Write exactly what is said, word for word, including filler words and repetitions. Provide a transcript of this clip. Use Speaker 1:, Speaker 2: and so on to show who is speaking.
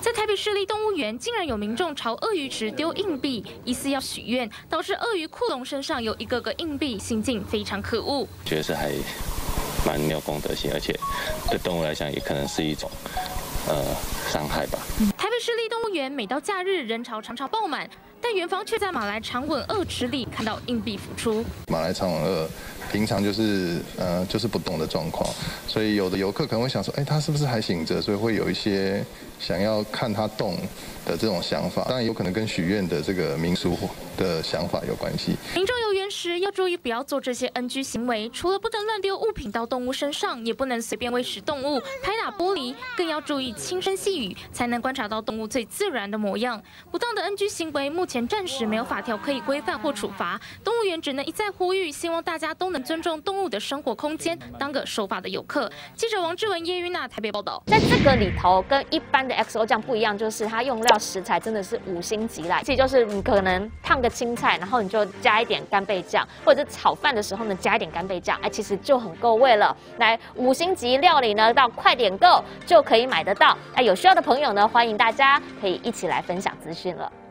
Speaker 1: 在台北市立动物园，竟然有民众朝鳄鱼池丢硬币，疑似要许愿，导致鳄鱼库龙身上有一个个硬币，行径非常可恶。
Speaker 2: 觉得是还蛮没有公德心，而且对动物来讲也可能是一种呃伤害吧。
Speaker 1: 台北市立动物园每到假日人潮常常爆满，但园方却在马来长吻鳄池里看到硬币浮出。
Speaker 3: 马来长吻鳄平常就是呃就是不动的状况，所以有的游客可能会想说，哎，它是不是还醒着？所以会有一些想要看它动的这种想法。当然有可能跟许愿的这个民俗的想法有关系。
Speaker 1: 民众游园时要注意不要做这些 N G 行为，除了不能乱丢物品到动物身上，也不能随便喂食动物、拍打玻璃，更要注意轻声细语，才能观察到动物最自然的模样。不当的 N G 行为，目前暂时没有法条可以规范或处罚，动物园只能一再呼吁，希望大家都能尊重动物的生活空间，当个守法的游客。记者王志文、叶玉娜台北报道。
Speaker 4: 在这个里头，跟一般的 X O 酱不一样，就是它用料食材真的是五星级来，其实就是你可能烫个青菜，然后你就加一点干贝酱，或者是炒饭的时候呢加一点干贝酱，哎，其实就很够味了。来，五星级料理呢，到快点购就可以买得到。哎，有需要的朋友呢，欢迎大家可以一起来分享资讯了。